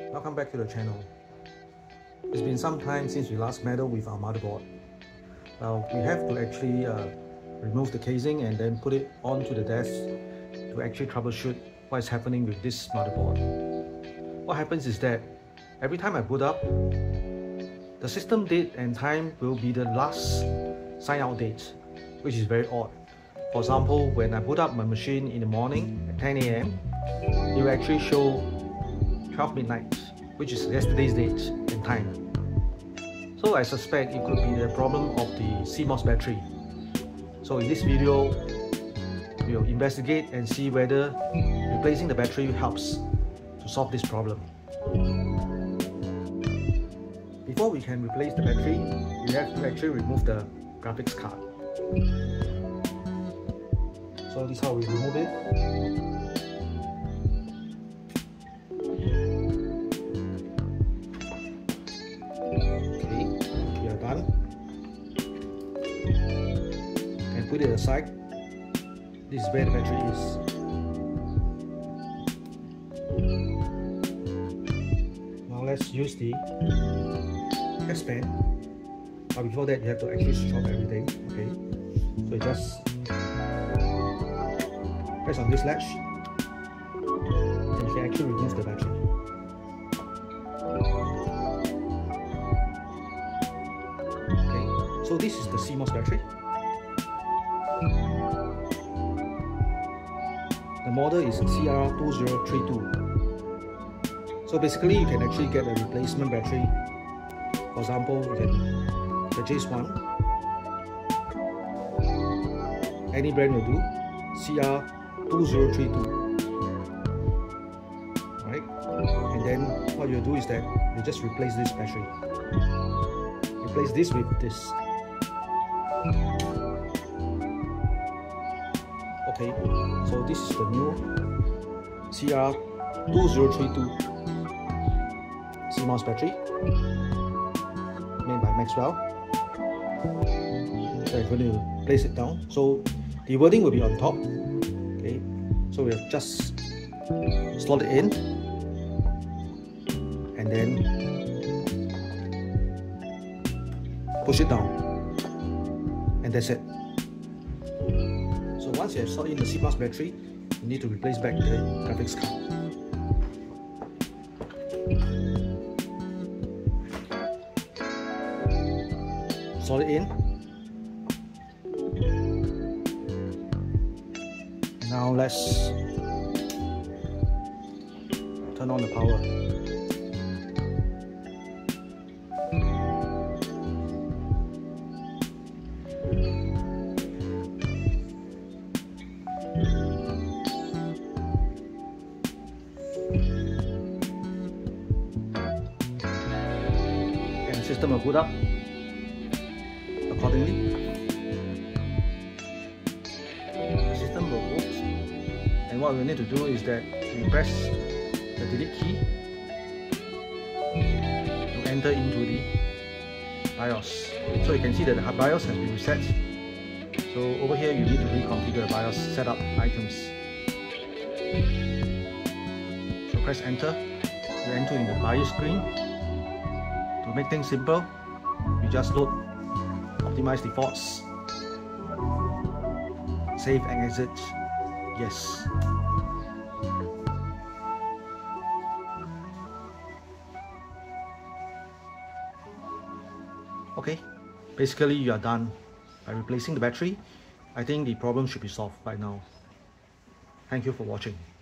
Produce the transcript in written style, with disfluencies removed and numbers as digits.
Welcome back to the channel. It's been some time since we last meddled with our motherboard. Well, we have to actually remove the casing and then put it onto the desk to actually troubleshoot what is happening with this motherboard. What happens is that every time I boot up, the system date and time will be the last sign out date, which is very odd. For example, when I boot up my machine in the morning at 10 AM, it will actually show 12 midnight, which is yesterday's date and time. So I suspect it could be the problem of the CMOS battery. So in this video, we'll investigate and see whether replacing the battery helps to solve this problem. Before we can replace the battery, we have to actually remove the graphics card. So this is how we remove it. Okay, we are done. And put it aside. This is where the battery is. Now let's use the S pen. But before that, you have to actually switch off everything. Okay, so you just press on this latch, and you can actually remove the battery. Okay, so this is the CMOS battery. The model is CR2032. So basically, you can actually get a replacement battery. For example, you can purchase one. Any brand will do. CR2032. Alright, and then what you'll do is that you just replace this battery. Replace this with this. Okay, so this is the new CR2032 CMOS battery made by Maxwell. So I'm going to place it down. So the wording will be on top. Okay, so we'll just slot it in and then push it down, and that's it. So once you have slotted in the CMOS battery, you need to replace back the graphics card. Slot it in. Now let's turn on the power. And the system will boot up accordingly. The system will boot. And what we need to do is that we press the delete key to enter into the BIOS. So you can see that the BIOS has been reset. So over here you need to reconfigure the BIOS setup items. So press enter. You enter in the BIOS screen. To make things simple, you just load optimize defaults, save and exit. Yes. Okay, basically you are done. By replacing the battery, I think the problem should be solved by now. Thank you for watching.